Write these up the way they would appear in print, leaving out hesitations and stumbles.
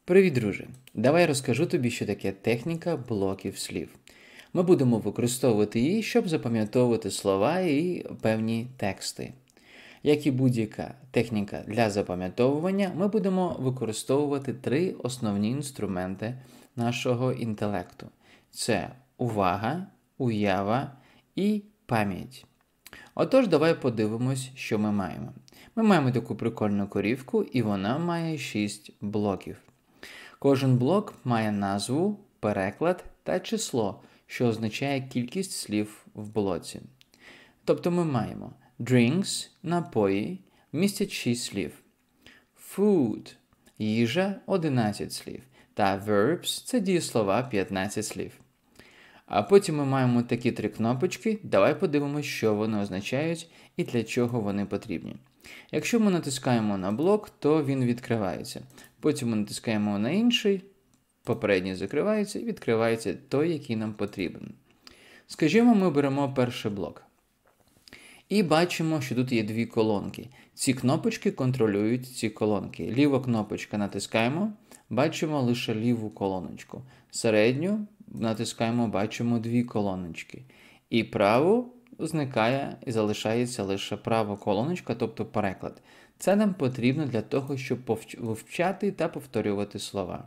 Привіт, друже! Давай розкажу тобі, що таке техніка блоків слів. Ми будемо використовувати її, щоб запам'ятовувати слова і певні тексти. Як і будь-яка техніка для запам'ятовування, ми будемо використовувати три основні інструменти нашого інтелекту. Це увага, уява і пам'ять. Отож, давай подивимось, що ми маємо. Ми маємо таку прикольну корівку, і вона має 6 блоків. Кожен блок має назву, переклад та число, що означає кількість слів в блоці. Тобто ми маємо drinks – напої, містять 6 слів. Food – їжа – 11 слів. Та verbs – це дієслова 15 слів. А потім ми маємо такі три кнопочки. Давай подивимось, що вони означають і для чого вони потрібні. Якщо ми натискаємо на блок, то він відкривається. Потім ми натискаємо на інший, попередній закривається і відкривається той, який нам потрібен. Скажімо, ми беремо перший блок. І бачимо, що тут є дві колонки. Ці кнопочки контролюють ці колонки. Ліва кнопочка натискаємо, бачимо лише ліву колоночку. Середню натискаємо, бачимо дві колоночки. І праву зникає і залишається лише права колоночка, тобто переклад. Це нам потрібно для того, щоб вивчати та повторювати слова.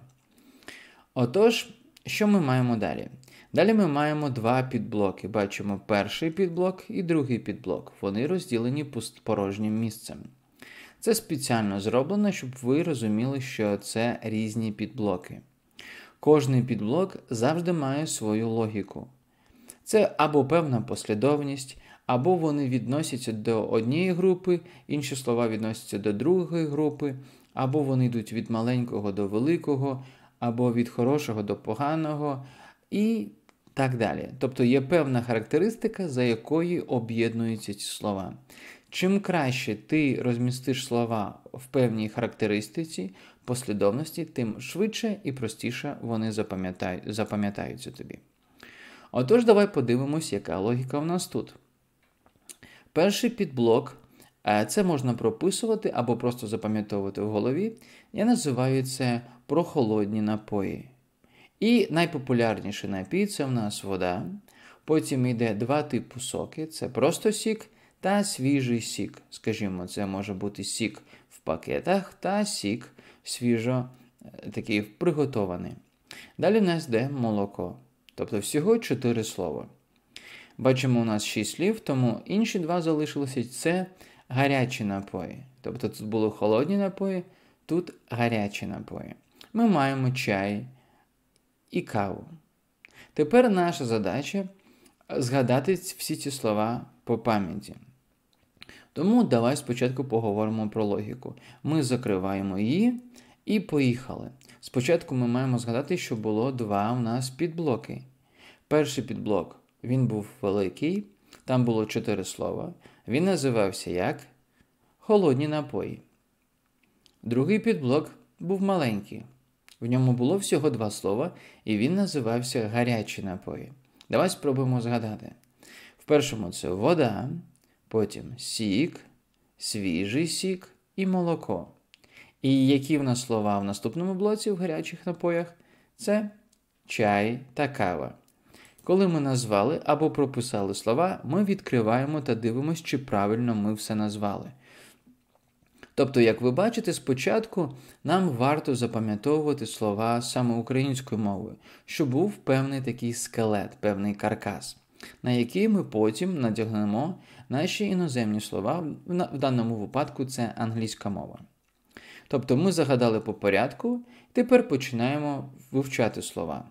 Отож, що ми маємо далі? Далі ми маємо два підблоки. Бачимо перший підблок і другий підблок. Вони розділені порожнім місцем. Це спеціально зроблено, щоб ви розуміли, що це різні підблоки. Кожний підблок завжди має свою логіку. Це або певна послідовність, або вони відносяться до однієї групи, інші слова відносяться до другої групи, або вони йдуть від маленького до великого, або від хорошого до поганого і так далі. Тобто є певна характеристика, за якою об'єднуються ці слова. Чим краще ти розмістиш слова в певній характеристиці, послідовності, тим швидше і простіше вони запам'ятаються тобі. Отож, давай подивимось, яка логіка в нас тут. Перший підблок, це можна прописувати або просто запам'ятовувати в голові. Я називаю це прохолодні напої. І найпопулярніший напій – це в нас вода. Потім йде два типи соки – це просто сік та свіжий сік. Скажімо, це може бути сік в пакетах та сік свіжо такий приготований. Далі в нас йде молоко. Тобто всього 4 слова. Бачимо, у нас 6 слів, тому інші два залишилися. Це гарячі напої. Тобто тут були холодні напої, тут гарячі напої. Ми маємо чай і каву. Тепер наша задача згадати всі ці слова по пам'яті. Тому давай спочатку поговоримо про логіку. Ми закриваємо її і поїхали. Спочатку ми маємо згадати, що було два у нас підблоки. Перший підблок, він був великий, там було 4 слова. Він називався як холодні напої. Другий підблок був маленький. В ньому було всього 2 слова, і він називався гарячі напої. Давай спробуємо згадати. В першому це вода, потім сік, свіжий сік і молоко. І які в нас слова в наступному блоці в гарячих напоях? Це чай та кава. Коли ми назвали або прописали слова, ми відкриваємо та дивимося, чи правильно ми все назвали. Тобто, як ви бачите, спочатку нам варто запам'ятовувати слова саме українською мовою, щоб був певний такий скелет, певний каркас, на який ми потім надягнемо наші іноземні слова, в даному випадку це англійська мова. Тобто ми загадали по порядку, тепер починаємо вивчати слова.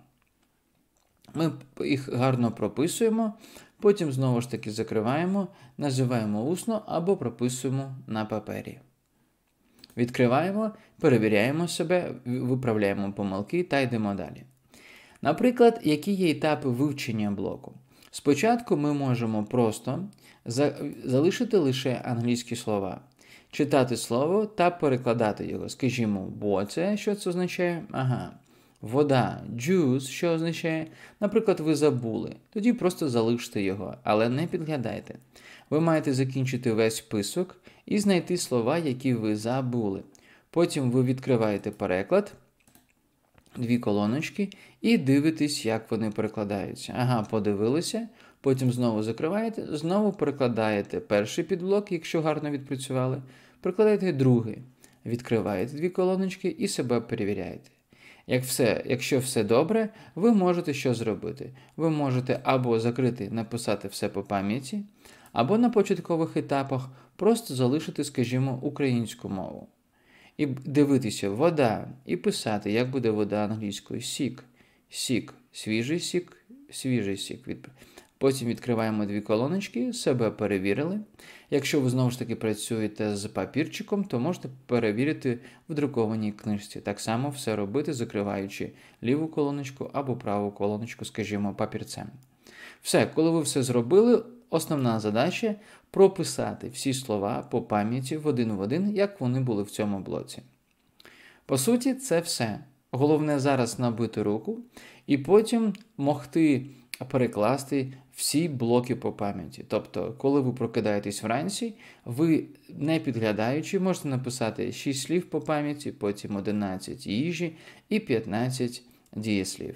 Ми їх гарно прописуємо, потім знову ж таки закриваємо, називаємо усно або прописуємо на папері. Відкриваємо, перевіряємо себе, виправляємо помилки та йдемо далі. Наприклад, які є етапи вивчення блоку? Спочатку ми можемо просто залишити лише англійські слова, читати слово та перекладати його. Скажімо, water, що це означає? Вода, juice, що означає? Наприклад, ви забули. Тоді просто залиште його, але не підглядайте. Ви маєте закінчити весь список і знайти слова, які ви забули. Потім ви відкриваєте переклад дві колоночки і дивитесь, як вони перекладаються. Ага, подивилися, потім знову закриваєте, знову перекладаєте перший підблок, якщо гарно відпрацювали, перекладаєте другий, відкриваєте дві колоночки і себе перевіряєте. Якщо все добре, ви можете що зробити? Ви можете або закрити, написати все по пам'яті, або на початкових етапах просто залишити, скажімо, українську мову. І дивитися вода, і писати, як буде вода англійською. Сік, сік, свіжий сік, свіжий сік. Потім відкриваємо дві колоночки, себе перевірили. Якщо ви знову ж таки працюєте з папірчиком, то можете перевірити в друкованій книжці. Так само все робити, закриваючи ліву колоночку або праву колоночку, скажімо, папірцем. Все, коли ви все зробили, основна задача – прописати всі слова по пам'яті в один, як вони були в цьому блоці. По суті, це все. Головне зараз набити руку і потім могти перекласти всі блоки по пам'яті. Тобто, коли ви прокидаєтесь вранці, ви, не підглядаючи, можете написати 6 слів по пам'яті, потім 11 їжі і 15 дієслів.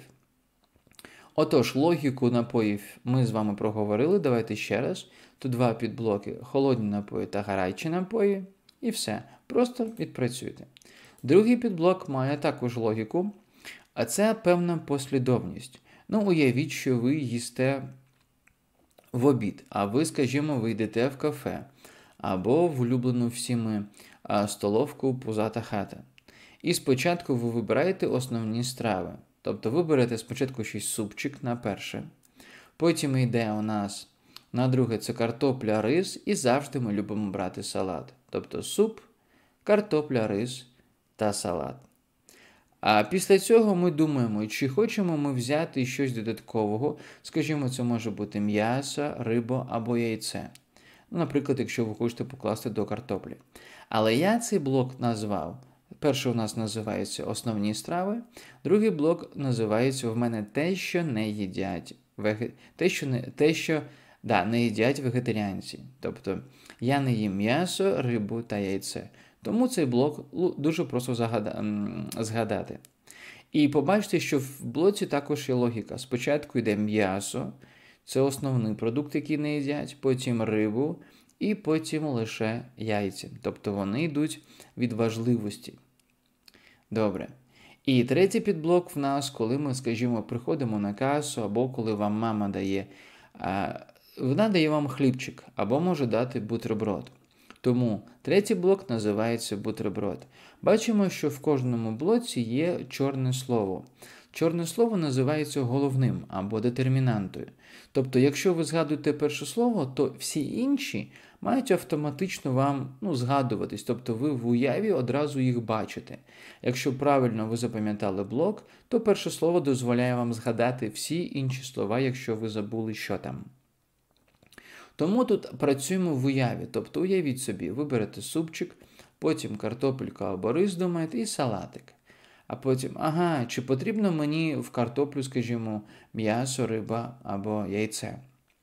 Отож, логіку напоїв ми з вами проговорили, давайте ще раз. Тут два підблоки – холодні напої та гарячі напої. І все, просто відпрацюйте. Другий підблок має також логіку, а це певна послідовність. Уявіть, що ви їсте в обід, а ви, скажімо, ви йдете в кафе, або в улюблену всіми столовку «Пузата хата». І спочатку ви вибираєте основні страви. Тобто ви берете спочатку щось супчик на перше, потім йде у нас на друге це картопля, рис, і завжди ми любимо брати салат. Тобто суп, картопля, рис та салат. А після цього ми думаємо, чи хочемо ми взяти щось додаткового, скажімо, це може бути м'ясо, риба або яйце. Наприклад, якщо ви хочете покласти до картоплі. Але я цей блок назвав. Перший у нас називається основні страви, другий блок називається в мене те, що не їдять не їдять вегетаріанці. Тобто я не їм м'ясо, рибу та яйце. Тому цей блок дуже просто згадати. І побачите, що в блоці також є логіка. Спочатку йде м'ясо, це основний продукт, який не їдять, потім рибу і потім лише яйця. Тобто вони йдуть від важливості. Добре. І третій підблок в нас, коли ми, скажімо, приходимо на касу, або коли вам мама дає, вона дає вам хлібчик, або може дати бутерброд. Тому третій блок називається бутерброд. Бачимо, що в кожному блоці є чорне слово. Чорне слово називається головним або детермінантою. Тобто, якщо ви згадуєте перше слово, то всі інші мають автоматично вам згадуватись. Тобто ви в уяві одразу їх бачите. Якщо правильно ви запам'ятали блок, то перше слово дозволяє вам згадати всі інші слова, якщо ви забули, що там. Тому тут працюємо в уяві. Тобто уявіть собі, ви берете супчик, потім картопельку або рис думаєте і салатик. А потім, чи потрібно мені в картоплю, скажімо, м'ясо, риба або яйце.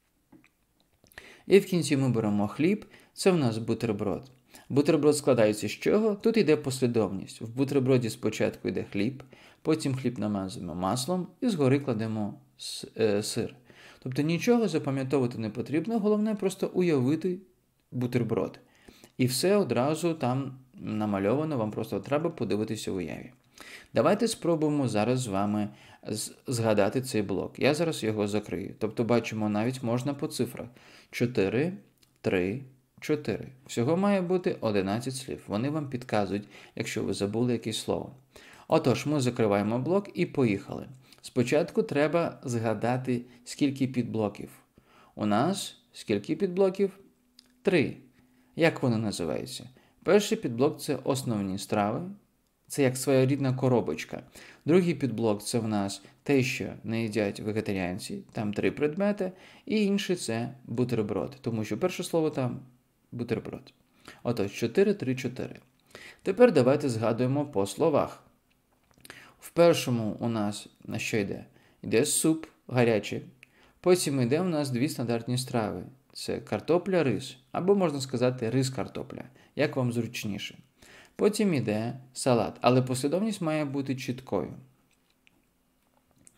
І в кінці ми беремо хліб, це в нас бутерброд. Бутерброд складається з чого? Тут йде послідовність. В бутерброді спочатку йде хліб, потім хліб намазуємо маслом і згори кладемо сир. Тобто нічого запам'ятовувати не потрібно, головне просто уявити бутерброд. І все одразу там намальовано, вам просто треба подивитися в уяві. Давайте спробуємо зараз з вами згадати цей блок. Я зараз його закрию. Тобто бачимо, навіть можна по цифрах. 4, 3, 4. Всього має бути 11 слів. Вони вам підказують, якщо ви забули якесь слово. Отож, ми закриваємо блок і поїхали. Спочатку треба згадати, скільки підблоків. У нас скільки підблоків? 3. Як вони називаються? Перший підблок – це основні страви. Це як своєрідна коробочка. Другий підблок – це в нас те, що не їдять вегетаріанці. Там 3 предмети. І інший – це бутерброд. Тому що перше слово там – бутерброд. Отож, 4, 3, 4. Тепер давайте згадуємо по словах. В першому у нас на що йде? Йде суп гарячий. Потім йде у нас 2 стандартні страви. Це картопля, рис. Або можна сказати рис-картопля. Як вам зручніше. Потім йде салат. Але послідовність має бути чіткою.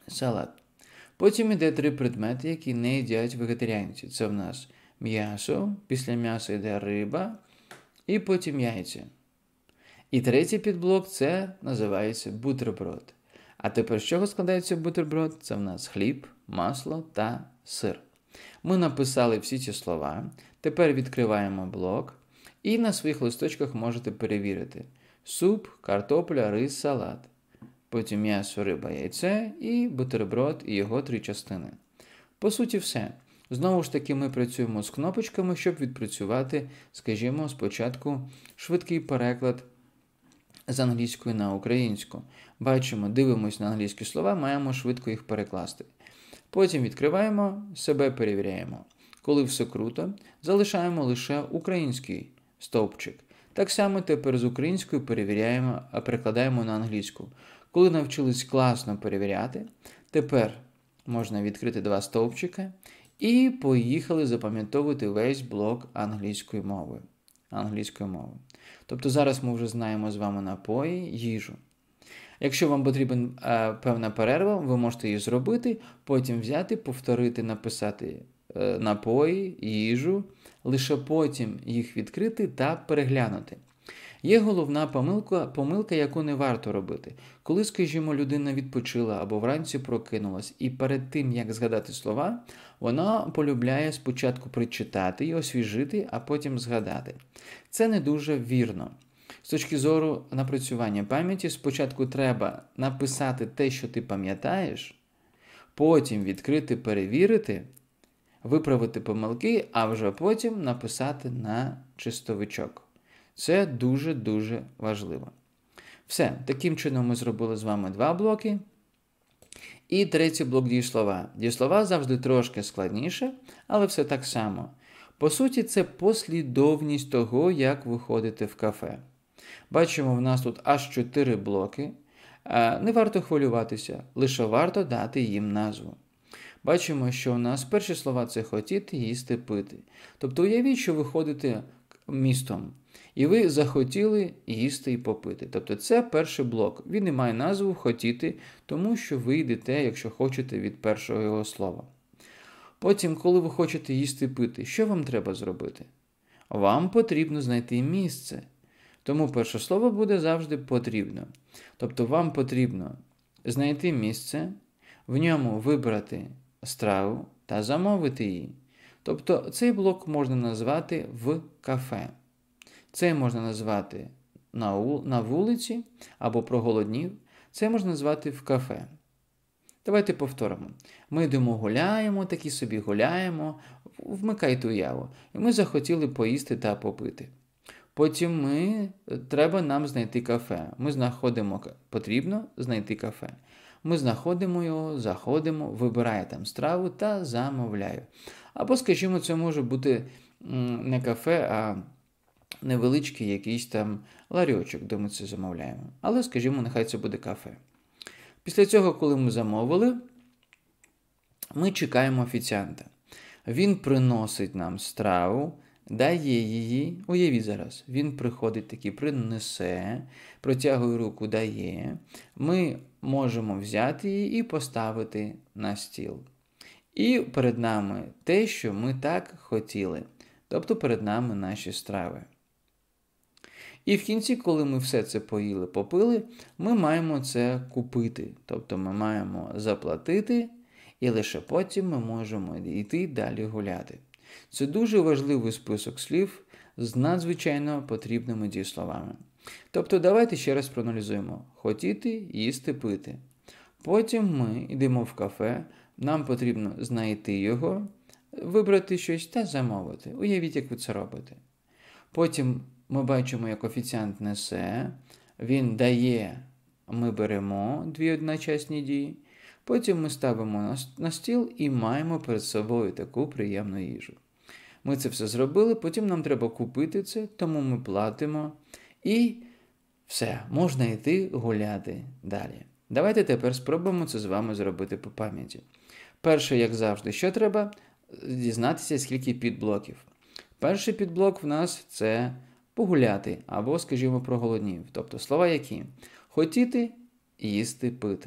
салат. Потім йде 3 предмети, які не їдять вегетаріанці. Це в нас м'ясо, після м'яса йде риба і потім яйця. І третій підблок – це називається бутерброд. А тепер з чого складається бутерброд? Це в нас хліб, масло та сир. Ми написали всі ці слова. Тепер відкриваємо блок і на своїх листочках можете перевірити. Суп, картопля, рис, салат. Потім м'ясо, риба, яйце і бутерброд і його 3 частини. По суті, все. Знову ж таки, ми працюємо з кнопочками, щоб відпрацювати, скажімо, спочатку швидкий переклад з англійської на українську. Бачимо, дивимось на англійські слова, маємо швидко їх перекласти. Потім відкриваємо, себе перевіряємо. Коли все круто, залишаємо лише український стовпчик. Так само тепер з українською перевіряємо, а перекладаємо на англійську. Коли навчились класно перевіряти, тепер можна відкрити 2 стовпчика і поїхали запам'ятовувати весь блок англійської мови. Тобто зараз ми вже знаємо з вами напої, їжу. Якщо вам потрібен певна перерва, ви можете її зробити, потім взяти, повторити, написати напої, їжу, лише потім їх відкрити та переглянути. Є головна помилка, яку не варто робити. Коли, скажімо, людина відпочила або вранці прокинулась, і перед тим, як згадати слова, вона полюбляє спочатку прочитати і освіжити, а потім згадати. Це не дуже вірно. З точки зору напрацювання пам'яті, спочатку треба написати те, що ти пам'ятаєш, потім відкрити, перевірити, виправити помилки, а вже потім написати на чистовичок. Це дуже-дуже важливо. Все, таким чином ми зробили з вами 2 блоки. І третій блок дієслова. Дієслова завжди трошки складніше, але все так само. По суті, це послідовність того, як ви ходите в кафе. Бачимо, в нас тут аж 4 блоки. Не варто хвилюватися, лише варто дати їм назву. Бачимо, що у нас перші слова – це хотіти, їсти, пити. Тобто уявіть, що ви ходите містом, і ви захотіли їсти і попити. Тобто це перший блок. Він не має назву хотіти, тому що ви йдете, якщо хочете, від першого його слова. Потім, коли ви хочете їсти і пити, що вам треба зробити? Вам потрібно знайти місце. Тому перше слово буде завжди потрібно. Тобто вам потрібно знайти місце, в ньому вибрати страву та замовити її. Тобто цей блок можна назвати в кафе. Це можна назвати на вулиці або проголоднів. Це можна назвати в кафе. Давайте повторимо. Ми йдемо гуляємо, такі собі гуляємо, вмикайте уяву. І ми захотіли поїсти та попити. Потім треба нам знайти кафе. Потрібно знайти кафе. Ми знаходимо його, заходимо, вибирає там страву та замовляю. Або, скажімо, це може бути не кафе, а невеличкий якийсь там ларьочок, де ми це замовляємо. Але, скажімо, нехай це буде кафе. Після цього, коли ми замовили, ми чекаємо офіціанта. Він приносить нам страву, дає її, уявіть зараз, він приходить такий, принесе, протягує руку, дає. Ми можемо взяти її і поставити на стіл. І перед нами те, що ми так хотіли. Тобто перед нами наші страви. І в кінці, коли ми все це поїли, попили, ми маємо це купити. Тобто ми маємо заплатити, і лише потім ми можемо йти далі гуляти. Це дуже важливий список слів з надзвичайно потрібними дієсловами. Тобто давайте ще раз проаналізуємо. Хотіти, їсти, пити. Потім ми йдемо в кафе, нам потрібно знайти його, вибрати щось та замовити. Уявіть, як ви це робите. Потім ми бачимо, як офіціант несе, він дає, ми беремо 2 одночасні дії. Потім ми ставимо на стіл і маємо перед собою таку приємну їжу. Ми це все зробили, потім нам треба купити це, тому ми платимо і все, можна йти гуляти далі. Давайте тепер спробуємо це з вами зробити по пам'яті. Перше, як завжди, що треба? Дізнатися, скільки підблоків. Перший підблок в нас – це погуляти або, скажімо, проголоднів. Тобто слова які? Хотіти, їсти, пити.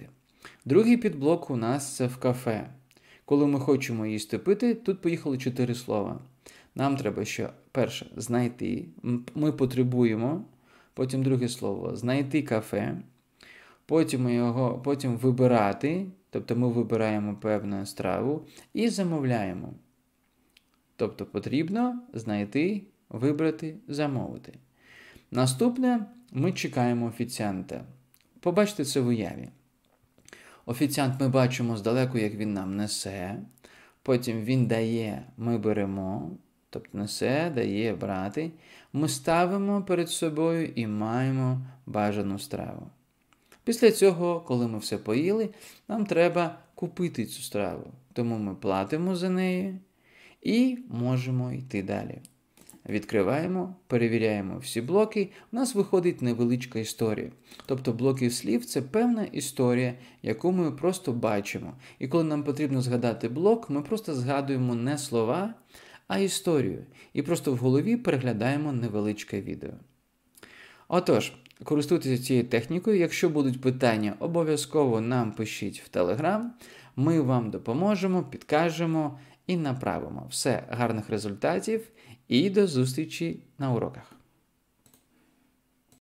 Другий підблок у нас це в кафе. Коли ми хочемо їсти пити, тут поїхали 4 слова. Нам треба ще перше знайти. Ми потребуємо. Потім друге слово знайти кафе. Потім вибирати. Тобто ми вибираємо певну страву і замовляємо. Тобто потрібно знайти, вибрати, замовити. Наступне ми чекаємо офіціанта. Побачите це в уяві. Офіціант ми бачимо здалеку, як він нам несе. Потім він дає, ми беремо. Тобто несе, дає, брати. Ми ставимо перед собою і маємо бажану страву. Після цього, коли ми все поїли, нам треба купити цю страву. Тому ми платимо за неї і можемо йти далі. Відкриваємо, перевіряємо всі блоки, у нас виходить невеличка історія. Тобто блоки слів – це певна історія, яку ми просто бачимо. І коли нам потрібно згадати блок, ми просто згадуємо не слова, а історію. І просто в голові переглядаємо невеличке відео. Отож, користуйтеся цією технікою. Якщо будуть питання, обов'язково нам пишіть в Telegram. Ми вам допоможемо, підкажемо і направимо. Все, гарних результатів і до зустрічі на уроках.